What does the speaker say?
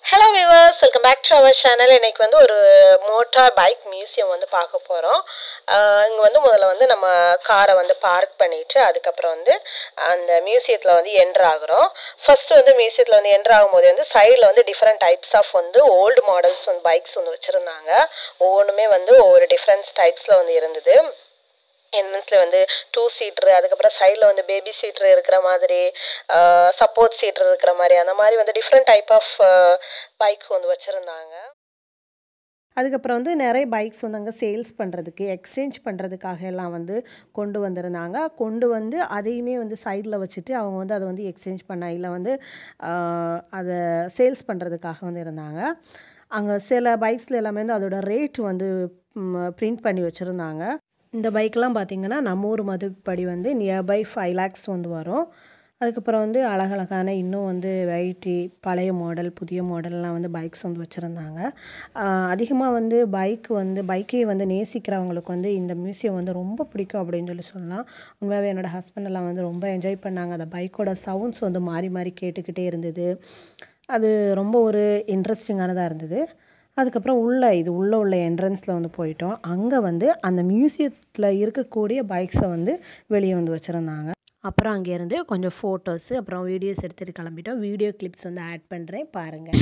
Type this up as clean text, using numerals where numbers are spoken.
Hello viewers, welcome back to our channel. இன்னைக்கு வந்து ஒரு மோட்டார் பைக் மியூசியம் வந்து பார்க்க போறோம். இங்க வந்து முதல்ல வந்து நம்ம காரை வந்து பார்க் பண்ணிட்டு அதுக்கு அப்புறம் வந்து அந்த மியூசியத்துல வந்து என்டர் ஆகுறோம். ஃபர்ஸ்ட் வந்து மியூசியத்துல வந்து என்டர் ஆகும்போது வந்து சைடுல வந்து டிஃபரண்ட் டைப்ஸ் ஆஃப் வந்து ஓல்ட் மாடல்ஸ் வந்து பைக்ஸ் வந்து வச்சிருந்தாங்க. ஒவ்வொன்றுமே வந்து ஒவ்வொரு டிஃபரன்ஸ் டைப்ஸ்ல வந்து இருந்தது. என்ட்ரன்ஸ்ல வந்து 2 சீட்டர் அதுக்கப்புறம் சைடில் வந்து பேபி சீட்டர் இருக்கிற மாதிரி சப்போர்ட் சீட்டர் இருக்கிற மாதிரி அந்த மாதிரி வந்து டிஃப்ரெண்ட் டைப் ஆஃப் பைக் வந்து வச்சுருந்தாங்க. அதுக்கப்புறம் வந்து நிறைய பைக்ஸ் வந்து அங்கே சேல்ஸ் பண்ணுறதுக்கு எக்ஸ்சேஞ்ச் பண்ணுறதுக்காக எல்லாம் வந்து கொண்டு வந்திருந்தாங்க. கொண்டு வந்து அதையுமே வந்து சைடில் வச்சுட்டு அவங்க வந்து அதை வந்து எக்ஸ்சேஞ்ச் பண்ண இல்லை வந்து அதை சேல்ஸ் பண்ணுறதுக்காக வந்து இருந்தாங்க. அங்கே சில பைக்ஸில் எல்லாமே வந்து அதோட ரேட் வந்து பிரிண்ட் பண்ணி வச்சுருந்தாங்க. இந்த பைக்கெலாம் பார்த்திங்கன்னா நம்ம ஊர் மதிப்படி வந்து நியர்பை 5 lakhs வந்து வரும். அதுக்கப்புறம் வந்து அழகழகான இன்னும் வந்து வெரைட்டி பழைய மாடல் புதிய மாடல்லாம் வந்து பைக்ஸ் வந்து வச்சுருந்தாங்க. அதிகமாக வந்து பைக்கே வந்து நேசிக்கிறவங்களுக்கு வந்து இந்த மியூசியம் வந்து ரொம்ப பிடிக்கும் அப்படின்னு சொல்லலாம். உண்மையாகவே என்னோடய ஹஸ்பண்டெல்லாம் வந்து ரொம்ப என்ஜாய் பண்ணாங்க. அந்த பைக்கோட சவுண்ட்ஸ் வந்து மாறி மாறி கேட்டுக்கிட்டே இருந்தது. அது ரொம்ப ஒரு இன்ட்ரெஸ்டிங்கானதாக இருந்தது. அதுக்கப்புறம் உள்ள என்ட்ரன்ஸில் வந்து போயிட்டோம். அங்கே வந்து அந்த மியூசியத்தில் இருக்கக்கூடிய பைக்ஸை வந்து வெளியே வந்து வச்சுருந்தாங்க. அப்புறம் அங்கேருந்து கொஞ்சம் ஃபோட்டோஸு அப்புறம் வீடியோஸ் எடுத்துகிட்டு கிளம்பிட்டோம். வீடியோ கிளிப்ஸ் வந்து ஆட் பண்ணுறேன் பாருங்கள்.